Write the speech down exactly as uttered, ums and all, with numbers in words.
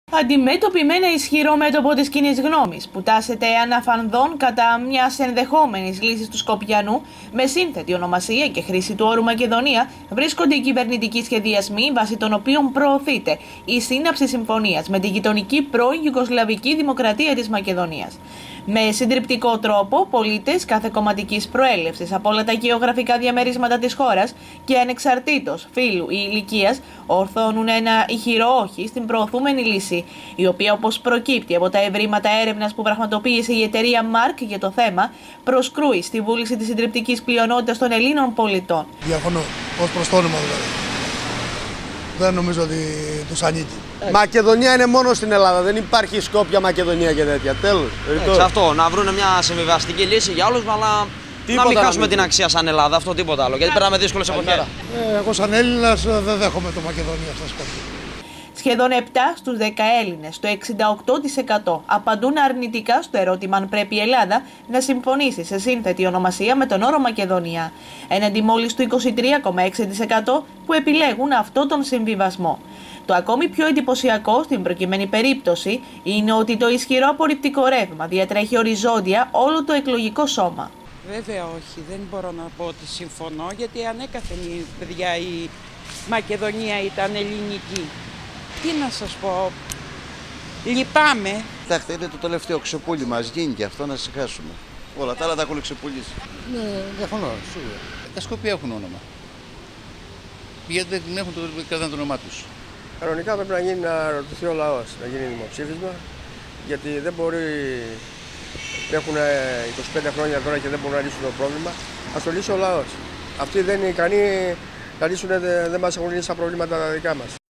Αντιμέτωποι με ένα ισχυρό μέτωπο της κοινής γνώμης που τάσεται αναφανδόν κατά μιας ενδεχόμενης λύσης του Σκοπιανού με σύνθετη ονομασία και χρήση του όρου Μακεδονία, βρίσκονται οι κυβερνητικοί σχεδιασμοί βάσει των οποίων προωθείται η σύναψη συμφωνίας με τη γειτονική πρώην Ιουγκοσλαβική Δημοκρατία της Μακεδονίας. Με συντριπτικό τρόπο, πολίτες κάθε κομματικής προέλευσης από όλα τα γεωγραφικά διαμερίσματα της χώρας και ανεξαρτήτως φύλου ή ηλικίας ορθώνουν ένα ηχηρό όχι στην προωθούμενη λύση, η οποία, όπως προκύπτει από τα ευρήματα έρευνας που πραγματοποίησε η εταιρεία Μάρκ για το θέμα, προσκρούει στη βούληση της συντριπτικής πλειονότητας των Ελλήνων πολιτών. Διαφωνώ, ως προς το όνομα δηλαδή. Δεν νομίζω ότι τους ανήκει. Μακεδονία είναι μόνο στην Ελλάδα, δεν υπάρχει Σκόπια, Μακεδονία και τέτοια. Τέλος. Έτσι, αυτό, να βρουν μια συμβιβαστική λύση για όλους, αλλά τίποτα να μην χάσουμε να την αξία σαν Ελλάδα, αυτό τίποτα άλλο. Γιατί περνάμε δύσκολες εποχές. Ε, εγώ σαν Έλληνας δεν δέχομαι το Μακεδονία στα Σκόπια. Σχεδόν επτά στους δέκα Έλληνες, το εξήντα οκτώ τοις εκατό, απαντούν αρνητικά στο ερώτημα αν πρέπει η Ελλάδα να συμφωνήσει σε σύνθετη ονομασία με τον όρο Μακεδονία, έναντι μόλις του είκοσι τρία κόμμα έξι τοις εκατό που επιλέγουν αυτόν τον συμβιβασμό. Το ακόμη πιο εντυπωσιακό στην προκειμένη περίπτωση είναι ότι το ισχυρό απορριπτικό ρεύμα διατρέχει οριζόντια όλο το εκλογικό σώμα. Βέβαια όχι, δεν μπορώ να πω ότι συμφωνώ, γιατί ανέκαθεν η παιδιά η Μακεδονία ήταν ελληνική. Τι να σας πω, λυπάμαι. Κοιτάξτε, είναι το τελευταίο ξεπούλι μας, γίνει και αυτό να συγχάσουμε. Όλα τα άλλα τα έχουν ξεπουλήσει. Ναι, διαφωνώ, σίγουρα. Τα Σκόπια έχουν όνομα. Γιατί δεν έχουν το, κρατάνε το όνομά τους. Κανονικά πρέπει να γίνει να ρωτηθεί ο λαός, να γίνει δημοψήφισμα, γιατί δεν μπορεί, έχουν είκοσι πέντε χρόνια τώρα και δεν μπορούν να λύσουν το πρόβλημα. Ας το λύσει ο λαός. Αυτοί δεν είναι ικανοί να λύσουν, δεν μας έχουν λύσει τα προβλήματα τα δικά μας.